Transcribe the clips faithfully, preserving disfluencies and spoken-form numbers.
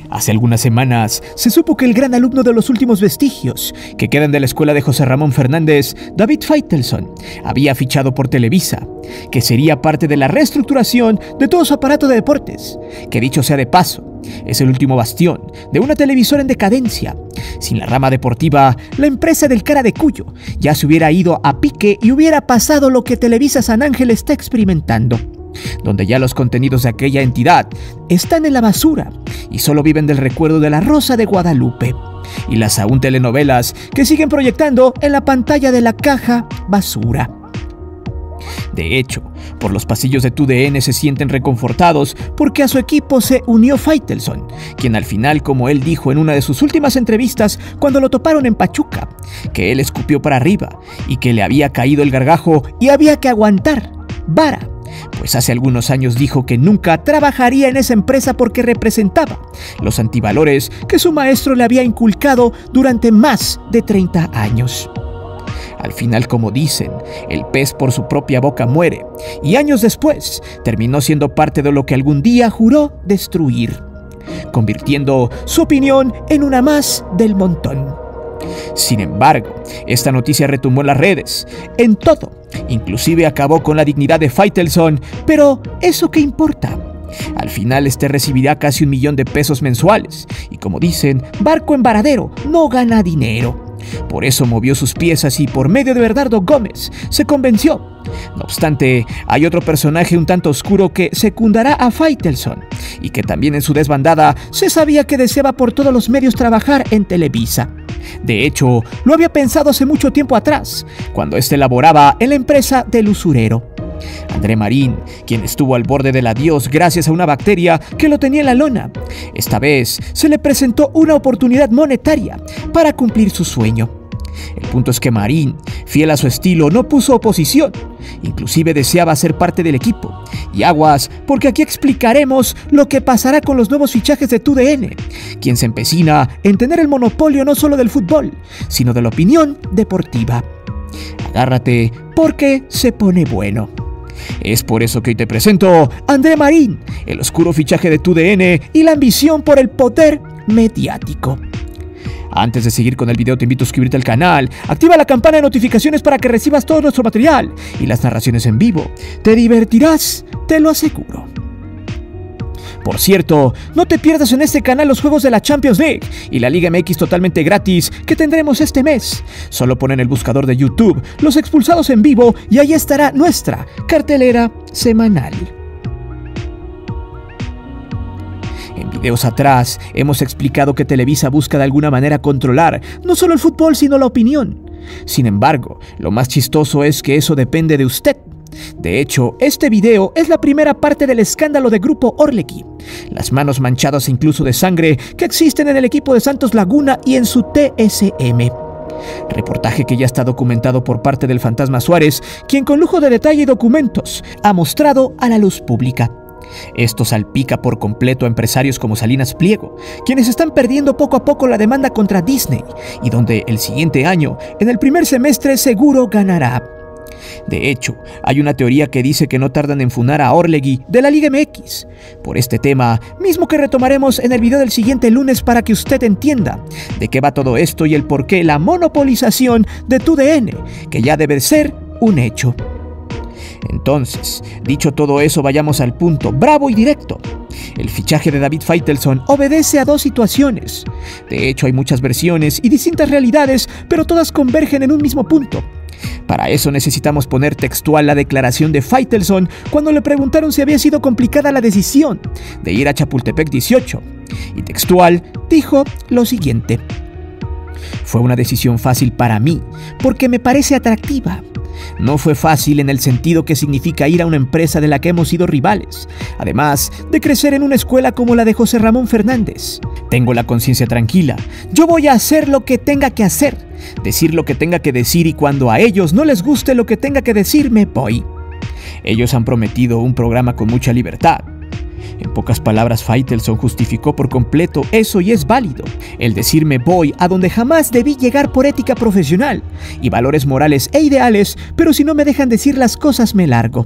Hace algunas semanas se supo que el gran alumno de los últimos vestigios que quedan de la escuela de José Ramón Fernández, David Faitelson, había fichado por Televisa, que sería parte de la reestructuración de todo su aparato de deportes, que dicho sea de paso, es el último bastión de una televisora en decadencia. Sin la rama deportiva, la empresa del cara de Cuyo ya se hubiera ido a pique y hubiera pasado lo que Televisa San Ángel está experimentando, donde ya los contenidos de aquella entidad están en la basura y solo viven del recuerdo de La Rosa de Guadalupe y las aún telenovelas que siguen proyectando en la pantalla de la caja basura. De hecho, por los pasillos de T U D N se sienten reconfortados porque a su equipo se unió Faitelson, quien al final, como él dijo en una de sus últimas entrevistas cuando lo toparon en Pachuca, que él escupió para arriba y que le había caído el gargajo y había que aguantar vara, pues hace algunos años dijo que nunca trabajaría en esa empresa porque representaba los antivalores que su maestro le había inculcado durante más de treinta años. Al final, como dicen, el pez por su propia boca muere, y años después terminó siendo parte de lo que algún día juró destruir, convirtiendo su opinión en una más del montón. Sin embargo, esta noticia retumbó en las redes, en todo, inclusive acabó con la dignidad de Faitelson, pero ¿eso qué importa? Al final este recibirá casi un millón de pesos mensuales, y como dicen, barco en varadero no gana dinero. Por eso movió sus piezas y por medio de Bernardo Gómez se convenció. No obstante, hay otro personaje un tanto oscuro que secundará a Faitelson y que también en su desbandada se sabía que deseaba por todos los medios trabajar en Televisa. De hecho, lo había pensado hace mucho tiempo atrás, cuando éste laboraba en la empresa del usurero. André Marín, quien estuvo al borde del adiós gracias a una bacteria que lo tenía en la lona. Esta vez se le presentó una oportunidad monetaria para cumplir su sueño. El punto es que Marín, fiel a su estilo, no puso oposición, inclusive deseaba ser parte del equipo. Y aguas, porque aquí explicaremos lo que pasará con los nuevos fichajes de T U D N, quien se empecina en tener el monopolio no solo del fútbol, sino de la opinión deportiva. Agárrate, porque se pone bueno. Es por eso que hoy te presento a André Marín, el oscuro fichaje de T U D N y la ambición por el poder mediático. Antes de seguir con el video, te invito a suscribirte al canal, activa la campana de notificaciones para que recibas todo nuestro material y las narraciones en vivo. Te divertirás, te lo aseguro. Por cierto, no te pierdas en este canal los juegos de la Champions League y la Liga M X totalmente gratis que tendremos este mes. Solo pon en el buscador de YouTube Los Expulsados en Vivo y ahí estará nuestra cartelera semanal. En videos atrás hemos explicado que Televisa busca de alguna manera controlar no solo el fútbol sino la opinión. Sin embargo, lo más chistoso es que eso depende de usted. De hecho, este video es la primera parte del escándalo de Grupo Orlegui, las manos manchadas incluso de sangre que existen en el equipo de Santos Laguna y en su T S M. Reportaje que ya está documentado por parte del Fantasma Suárez, quien con lujo de detalle y documentos ha mostrado a la luz pública. Esto salpica por completo a empresarios como Salinas Pliego, quienes están perdiendo poco a poco la demanda contra Disney y donde el siguiente año, en el primer semestre, seguro ganará. De hecho, hay una teoría que dice que no tardan en funar a Orlegui de la Liga M X. Por este tema, mismo que retomaremos en el video del siguiente lunes para que usted entienda de qué va todo esto y el por qué la monopolización de T U D N, que ya debe ser un hecho. Entonces, dicho todo eso, vayamos al punto, bravo y directo. El fichaje de David Faitelson obedece a dos situaciones. De hecho, hay muchas versiones y distintas realidades, pero todas convergen en un mismo punto. Para eso necesitamos poner textual la declaración de Faitelson cuando le preguntaron si había sido complicada la decisión de ir a Chapultepec dieciocho. Y textual dijo lo siguiente: fue una decisión fácil para mí, porque me parece atractiva. No fue fácil en el sentido que significa ir a una empresa de la que hemos sido rivales, además de crecer en una escuela como la de José Ramón Fernández. Tengo la conciencia tranquila, yo voy a hacer lo que tenga que hacer, decir lo que tenga que decir y cuando a ellos no les guste lo que tenga que decir, me voy. Ellos han prometido un programa con mucha libertad. En pocas palabras, Faitelson justificó por completo eso y es válido. El decirme voy a donde jamás debí llegar por ética profesional y valores morales e ideales, pero si no me dejan decir las cosas me largo.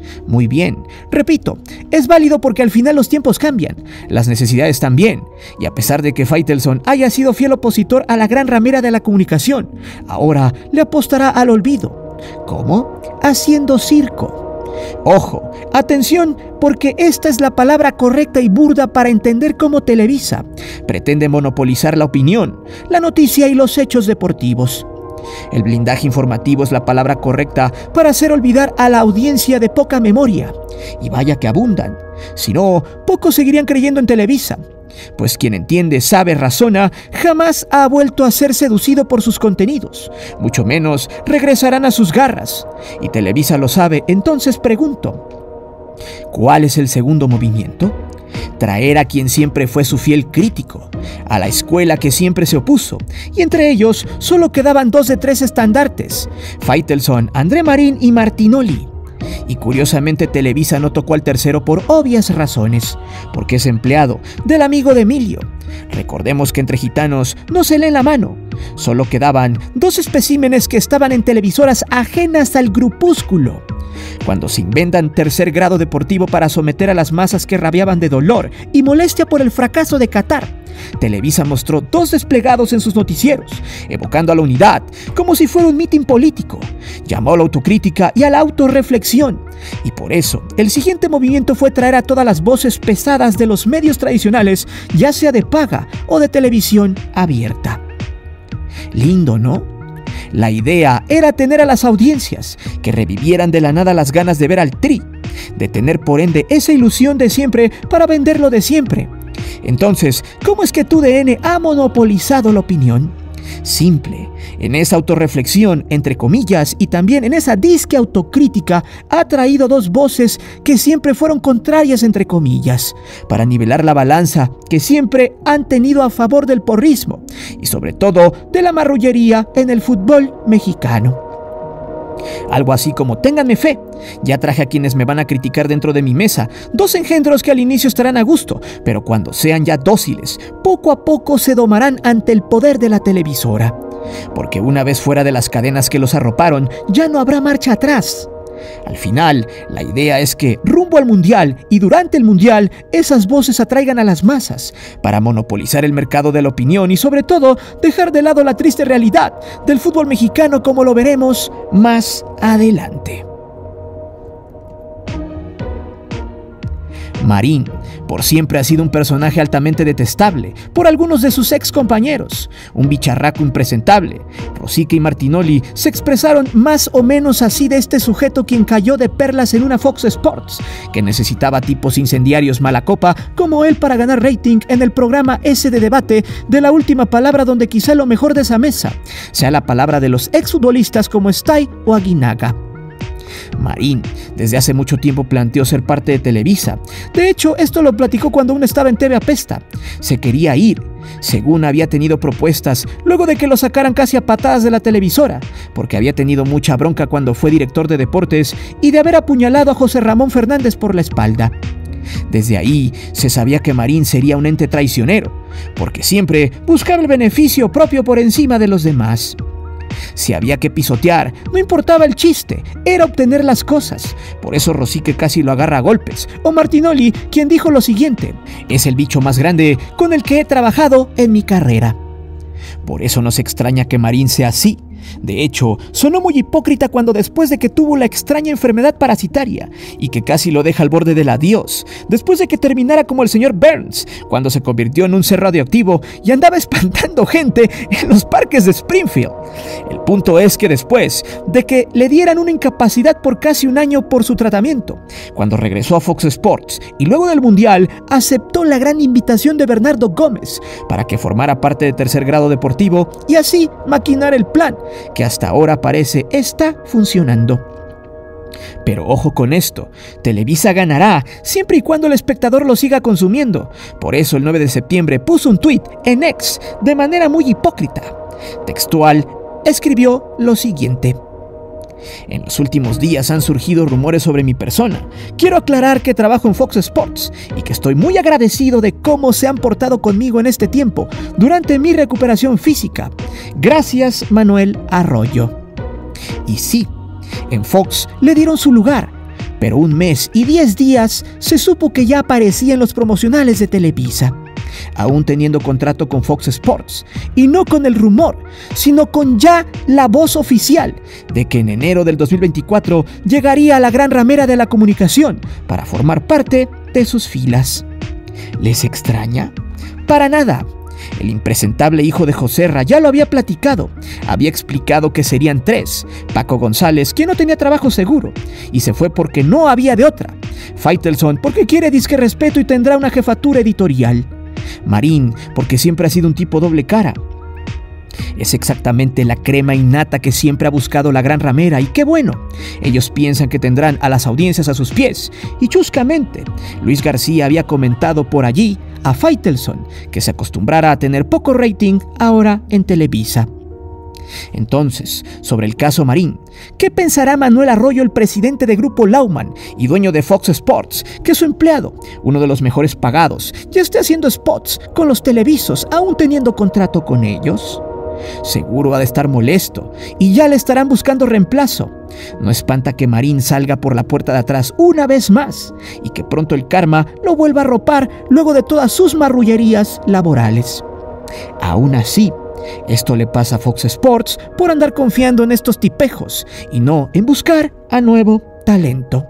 Muy bien, repito, es válido porque al final los tiempos cambian, las necesidades también, y a pesar de que Faitelson haya sido fiel opositor a la gran ramera de la comunicación, ahora le apostará al olvido. ¿Cómo? Haciendo circo. Ojo, atención, porque esta es la palabra correcta y burda para entender cómo Televisa pretende monopolizar la opinión, la noticia y los hechos deportivos. El blindaje informativo es la palabra correcta para hacer olvidar a la audiencia de poca memoria. Y vaya que abundan. Si no, pocos seguirían creyendo en Televisa. Pues quien entiende, sabe, razona, jamás ha vuelto a ser seducido por sus contenidos. Mucho menos regresarán a sus garras. Y Televisa lo sabe, entonces pregunto, ¿cuál es el segundo movimiento? Traer a quien siempre fue su fiel crítico, a la escuela que siempre se opuso, y entre ellos solo quedaban dos de tres estandartes, Faitelson, André Marín y Martinoli. Y curiosamente Televisa no tocó al tercero por obvias razones, porque es empleado del amigo de Emilio. Recordemos que entre gitanos no se lee la mano. Solo quedaban dos especímenes que estaban en televisoras ajenas al grupúsculo. Cuando se inventan Tercer Grado Deportivo para someter a las masas que rabiaban de dolor y molestia por el fracaso de Qatar, Televisa mostró dos desplegados en sus noticieros, evocando a la unidad, como si fuera un mitin político. Llamó a la autocrítica y a la autorreflexión. Y por eso, el siguiente movimiento fue traer a todas las voces pesadas de los medios tradicionales, ya sea de paga o de televisión abierta. Lindo, ¿no? La idea era tener a las audiencias que revivieran de la nada las ganas de ver al Tri, de tener por ende esa ilusión de siempre para venderlo de siempre. Entonces, ¿cómo es que T U D N ha monopolizado la opinión? Simple, en esa autorreflexión, entre comillas, y también en esa disque autocrítica, ha traído dos voces que siempre fueron contrarias, entre comillas, para nivelar la balanza que siempre han tenido a favor del porrismo, y sobre todo de la marrullería en el fútbol mexicano. Algo así como ténganme fe, ya traje a quienes me van a criticar dentro de mi mesa, dos engendros que al inicio estarán a gusto, pero cuando sean ya dóciles, poco a poco se domarán ante el poder de la televisora. Porque una vez fuera de las cadenas que los arroparon, ya no habrá marcha atrás. Al final, la idea es que, rumbo al Mundial y durante el Mundial, esas voces atraigan a las masas para monopolizar el mercado de la opinión y, sobre todo, dejar de lado la triste realidad del fútbol mexicano como lo veremos más adelante. Marín, por siempre ha sido un personaje altamente detestable por algunos de sus ex compañeros, un bicharraco impresentable. Rosique y Martinoli se expresaron más o menos así de este sujeto quien cayó de perlas en una Fox Sports, que necesitaba tipos incendiarios mala copa como él para ganar rating en el programa ese de debate de la última palabra, donde quizá lo mejor de esa mesa sea la palabra de los exfutbolistas como Stay o Aguinaga. Marín desde hace mucho tiempo planteó ser parte de Televisa. De hecho, esto lo platicó cuando aún estaba en T V Apesta. Se quería ir, según había tenido propuestas, luego de que lo sacaran casi a patadas de la televisora, porque había tenido mucha bronca cuando fue director de deportes y de haber apuñalado a José Ramón Fernández por la espalda. Desde ahí se sabía que Marín sería un ente traicionero, porque siempre buscaba el beneficio propio por encima de los demás. Si había que pisotear, no importaba el chiste, era obtener las cosas. Por eso Rosique casi lo agarra a golpes. O Martinoli, quien dijo lo siguiente: es el bicho más grande con el que he trabajado en mi carrera. Por eso no se extraña que Marín sea así. De hecho, sonó muy hipócrita cuando, después de que tuvo la extraña enfermedad parasitaria y que casi lo deja al borde del adiós, después de que terminara como el señor Burns, cuando se convirtió en un ser radioactivo y andaba espantando gente en los parques de Springfield. El punto es que después de que le dieran una incapacidad por casi un año por su tratamiento, cuando regresó a Fox Sports y luego del Mundial, aceptó la gran invitación de Bernardo Gómez para que formara parte de Tercer Grado Deportivo y así maquinar el plan que hasta ahora parece está funcionando. Pero ojo con esto, Televisa ganará siempre y cuando el espectador lo siga consumiendo. Por eso el nueve de septiembre puso un tuit en X de manera muy hipócrita. Textual, escribió lo siguiente: en los últimos días han surgido rumores sobre mi persona. Quiero aclarar que trabajo en Fox Sports y que estoy muy agradecido de cómo se han portado conmigo en este tiempo durante mi recuperación física. Gracias, Manuel Arroyo. Y sí, en Fox le dieron su lugar, Pero un mes y diez días se supo que ya aparecía en los promocionales de Televisa, aún teniendo contrato con Fox Sports, y no con el rumor, sino con ya la voz oficial de que en enero del dos mil veinticuatro llegaría a la gran ramera de la comunicación para formar parte de sus filas. ¿Les extraña? Para nada. El impresentable hijo de Joserra ya lo había platicado. Había explicado que serían tres. Paco González, quien no tenía trabajo seguro, y se fue porque no había de otra. Faitelson, porque quiere disque respeto y tendrá una jefatura editorial. Marín, porque siempre ha sido un tipo doble cara. Es exactamente la crema innata que siempre ha buscado la gran ramera, y qué bueno. Ellos piensan que tendrán a las audiencias a sus pies, y chuscamente, Luis García había comentado por allí a Faitelson que se acostumbrara a tener poco rating ahora en Televisa. Entonces, sobre el caso Marín, ¿qué pensará Manuel Arroyo, el presidente de Grupo Lauman y dueño de Fox Sports, que su empleado, uno de los mejores pagados, ya esté haciendo spots con los televisos, aún teniendo contrato con ellos? Seguro ha de estar molesto y ya le estarán buscando reemplazo. No espanta que Marín salga por la puerta de atrás una vez más y que pronto el karma lo vuelva a arropar luego de todas sus marrullerías laborales. Aún así, esto le pasa a Fox Sports por andar confiando en estos tipejos y no en buscar a nuevo talento.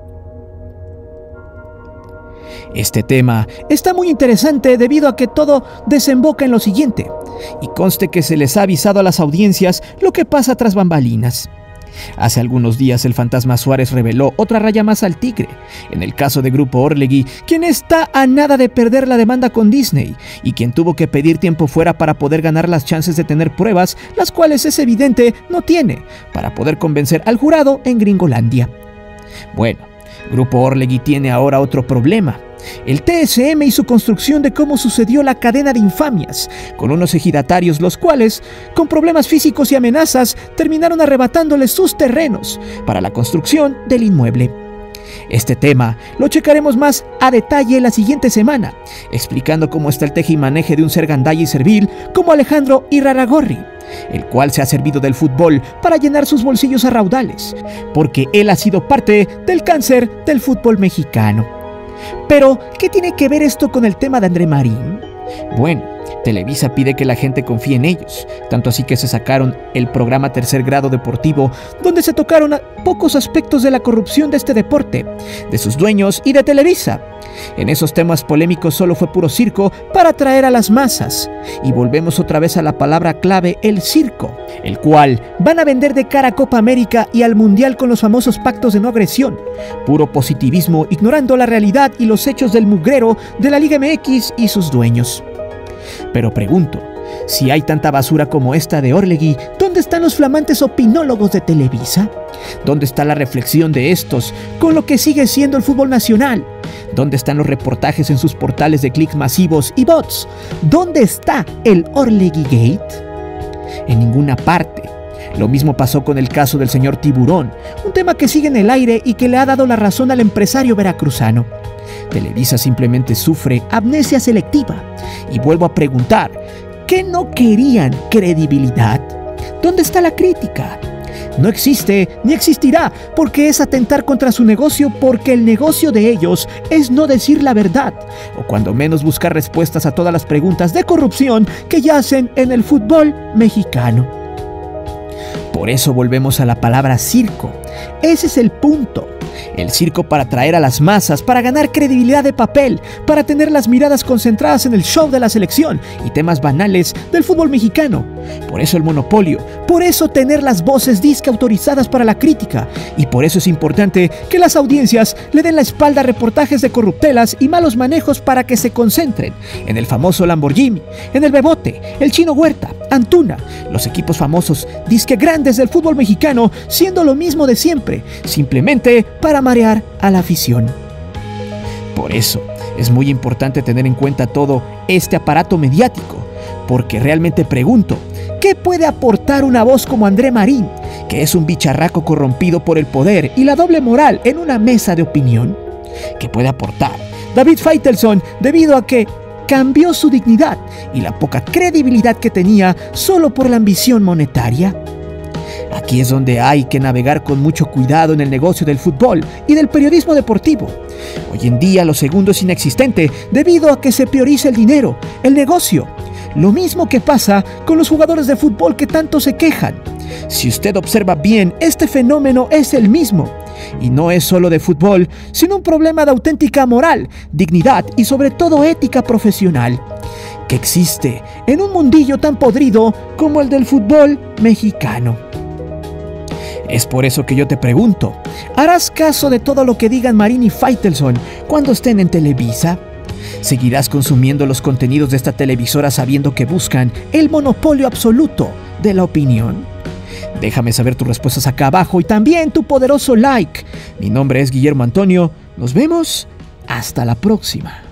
Este tema está muy interesante debido a que todo desemboca en lo siguiente, y conste que se les ha avisado a las audiencias lo que pasa tras bambalinas. Hace algunos días el fantasma Suárez reveló otra raya más al tigre, en el caso de Grupo Orlegui, quien está a nada de perder la demanda con Disney, y quien tuvo que pedir tiempo fuera para poder ganar las chances de tener pruebas, las cuales es evidente no tiene, para poder convencer al jurado en Gringolandia. Bueno, Grupo Orlegui tiene ahora otro problema. El T S M y su construcción de cómo sucedió la cadena de infamias, con unos ejidatarios los cuales, con problemas físicos y amenazas, terminaron arrebatándoles sus terrenos para la construcción del inmueble. Este tema lo checaremos más a detalle la siguiente semana, explicando cómo está el teje y maneje de un ser gandalla y servil como Alejandro Irarrágorri, el cual se ha servido del fútbol para llenar sus bolsillos a raudales, porque él ha sido parte del cáncer del fútbol mexicano. Pero, ¿qué tiene que ver esto con el tema de André Marín? Bueno, Televisa pide que la gente confíe en ellos, tanto así que se sacaron el programa Tercer Grado Deportivo, donde se tocaron pocos aspectos de la corrupción de este deporte, de sus dueños y de Televisa. En esos temas polémicos solo fue puro circo para atraer a las masas. Y volvemos otra vez a la palabra clave, el circo, el cual van a vender de cara a Copa América y al Mundial con los famosos pactos de no agresión. Puro positivismo, ignorando la realidad y los hechos del mugrero de la Liga M X y sus dueños. Pero pregunto, si hay tanta basura como esta de Orlegui, ¿dónde están los flamantes opinólogos de Televisa? ¿Dónde está la reflexión de estos con lo que sigue siendo el fútbol nacional? ¿Dónde están los reportajes en sus portales de clics masivos y bots? ¿Dónde está el Orlegui Gate? En ninguna parte. Lo mismo pasó con el caso del señor Tiburón, un tema que sigue en el aire y que le ha dado la razón al empresario veracruzano. Televisa simplemente sufre amnesia selectiva. Y vuelvo a preguntar, ¿qué no querían credibilidad? ¿Dónde está la crítica? No existe ni existirá, porque es atentar contra su negocio, porque el negocio de ellos es no decir la verdad, o cuando menos buscar respuestas a todas las preguntas de corrupción que yacen en el fútbol mexicano. Por eso volvemos a la palabra circo. Ese es el punto. El circo para atraer a las masas, para ganar credibilidad de papel, para tener las miradas concentradas en el show de la selección y temas banales del fútbol mexicano. Por eso el monopolio, por eso tener las voces disque autorizadas para la crítica, y por eso es importante que las audiencias le den la espalda a reportajes de corruptelas y malos manejos para que se concentren en el famoso Lamborghini, en el Bebote, el Chino Huerta, Antuna, los equipos famosos disque grandes del fútbol mexicano, siendo lo mismo de siempre, simplemente para marear a la afición. Por eso es muy importante tener en cuenta todo este aparato mediático, porque realmente pregunto, ¿qué puede aportar una voz como André Marín, que es un bicharraco corrompido por el poder y la doble moral en una mesa de opinión? ¿Qué puede aportar David Faitelson debido a que cambió su dignidad y la poca credibilidad que tenía solo por la ambición monetaria? Aquí es donde hay que navegar con mucho cuidado en el negocio del fútbol y del periodismo deportivo. Hoy en día lo segundo es inexistente debido a que se prioriza el dinero, el negocio. Lo mismo que pasa con los jugadores de fútbol que tanto se quejan. Si usted observa bien, este fenómeno es el mismo. Y no es solo de fútbol, sino un problema de auténtica moral, dignidad y sobre todo ética profesional, que existe en un mundillo tan podrido como el del fútbol mexicano. Es por eso que yo te pregunto, ¿harás caso de todo lo que digan Marín y Faitelson cuando estén en Televisa? ¿Seguirás consumiendo los contenidos de esta televisora sabiendo que buscan el monopolio absoluto de la opinión? Déjame saber tus respuestas acá abajo y también tu poderoso like. Mi nombre es Guillermo Antonio. Nos vemos hasta la próxima.